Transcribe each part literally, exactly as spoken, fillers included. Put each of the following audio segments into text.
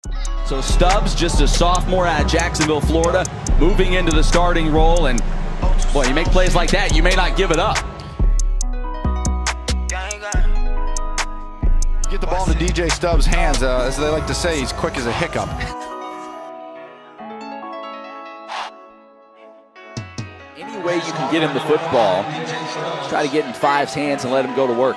So Stubbs, just a sophomore out of Jacksonville, Florida, moving into the starting role, and boy, you make plays like that, you may not give it up. Get the ball into D J Stubbs' hands, uh, as they like to say, he's quick as a hiccup. Any way you can get him the football, try to get in Five's hands and let him go to work.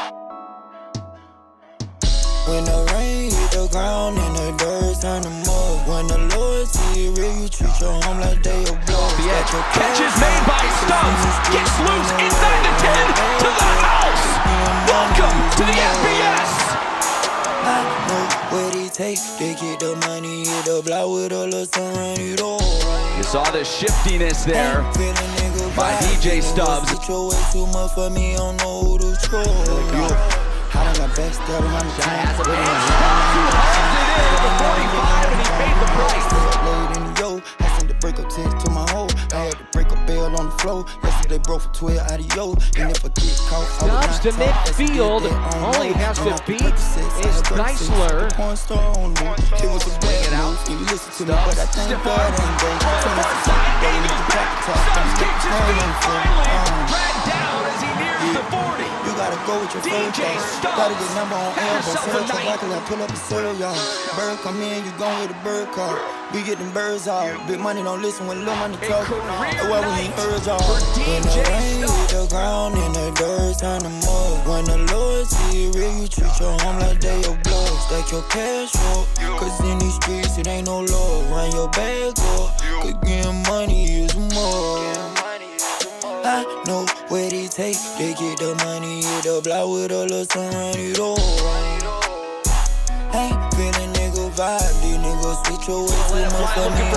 When the rain hit the ground and the dirt turn to mud, when the Lord see it real, you treat your home like they your blood. The edge. Catch is made by Stubbs, gets loose inside the ten, to the house! Welcome to the F B S! I know what it takes to get the money, hit the block with a little sun, run it all. You saw the shiftiness there by D J Stubbs. Your way too much for me, I don't know who to troll. I done got backstabbed on the time. Has a man. Stubbs who holds it in at the forty-five, and he paid the price. Laid in the yo, I sent the breakup text to my hoe. I had to break a bail on the floor. Yesterday broke for twelve out of yo. And if I get caught, Stubbs to midfield. All he has to beat is Geisler. It was a bad out. You listen to me, but I thank God I ain't going. Stubbs keeps his feet finally dragged down as he nears the forty. You gotta go with your first thought. Gotta get number on elbow. Sell to Michael and pull up a cereal, y'all. Bird come in, you gon' with a bird car. We get them birds out. Big money don't listen when little money talk. That's why we ain't birds out. When the rain hit the ground and the dirt turn to mud. When the Lord see it real, you treat your home like they your blood. Stack your cash up, cause in these streets it ain't no love. Run your bag up, cause getting money is more. I know what it takes to get the money, hit the block with a little sun, run it all. Ain't feeling nigga vibe, these niggas switch your way too much for me.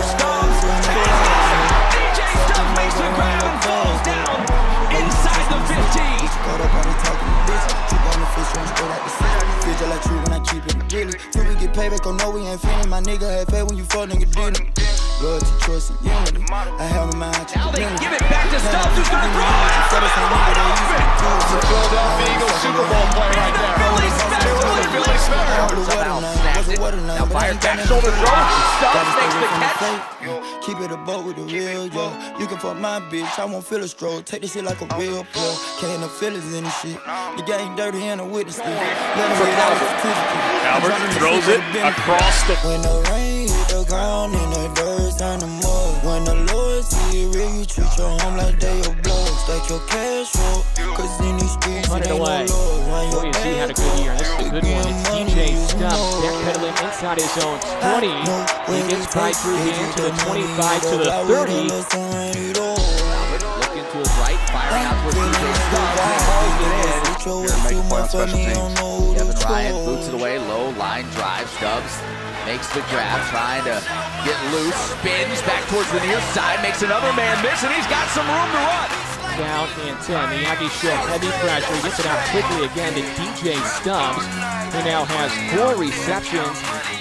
D J Stubbs makes the grab and falls down inside the fifteen. Caught up on the talking to bitch, keep on the fish, run straight out the city. Feel just like you when I keep it really. Till we get payback, oh no we ain't feeling. My nigga had fed when you fuck nigga didn't. Loyalty, trust, and unity. I have my mind to now they give it back to Stubbs, who's gonna throw it. Wide open. It's a Philadelphia Eagles Super Bowl play right there. Billy Smith. Billy Smith. Somehow snagged it. Now fires back shoulder throw. Stubbs makes the catch. Keep it a boat with the real, yo. You can fuck my bitch, I won't feel a stroke. Take this shit like a real pro. Can't no feelings in this shit. The game dirty and a witness still. Albert throws it across the. When the rain hit the ground and the dirt turn to mud. When the Lord see it real, you treat your home like they your blood. Stack your cash up, cause in these streets it ain't no love. Run your Boy, has he had a good year. This is a good one. It's D J Stubbs backpedaling inside his own twenty. He gets right through here to the twenty-five to the thirty. Looking to his right, firing out towards D J Stubbs. He holds it in. Here, make a play on special teams. Kevin Ryan boots it away, low line drive. Stubbs makes the grab, trying to get loose, spins back towards the near side, makes another man miss, and he's got some room to run. Down and ten. The Aggies show heavy pressure. He gets it out quickly again to D J Stubbs, who now has four receptions.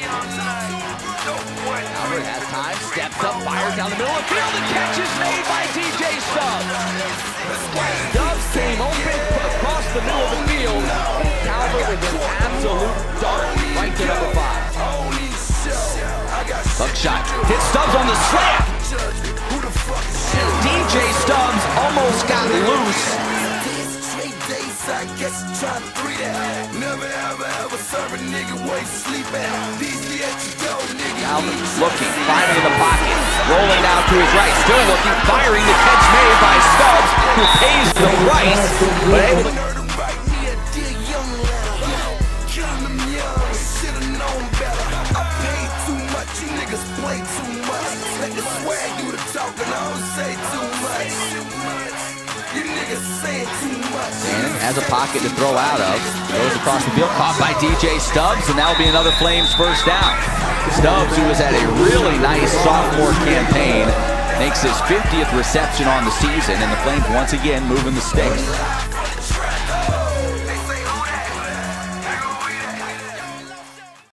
Albert has time, steps up, fires down the middle of the field, and catch is made by D J Stubbs. Stubbs came open across the middle of the field. Albert with an absolute dart right to number five. Buckshot hits Stubbs on the slam. D J Stubbs almost got loose. Alvin looking, finding in the pocket, rolling out to his right, still looking, firing, the catch made by Stubbs, who pays the price, but able to... Shannon has a pocket to throw out of. Goes across the field, caught by D J Stubbs, and that'll be another Flames first down. Stubbs, who has had a really nice sophomore campaign, makes his fiftieth reception on the season, and the Flames once again moving the sticks.